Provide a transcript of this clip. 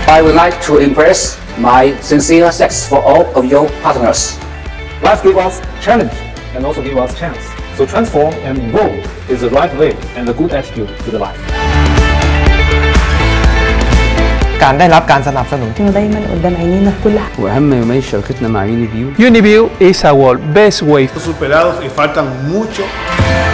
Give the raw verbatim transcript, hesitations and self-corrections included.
I would like to express my sincere thanks for all of your partners. Life gives us challenge and also gives us chance. So transform and evolve is the right way and a good attitude to the life. การได้รับการสนับสนุน إنه دايما قدام عينينا في كل حاجة. وأهم يومين شركتنا مع Uniview. Uniview is our best way. Superados y faltan mucho.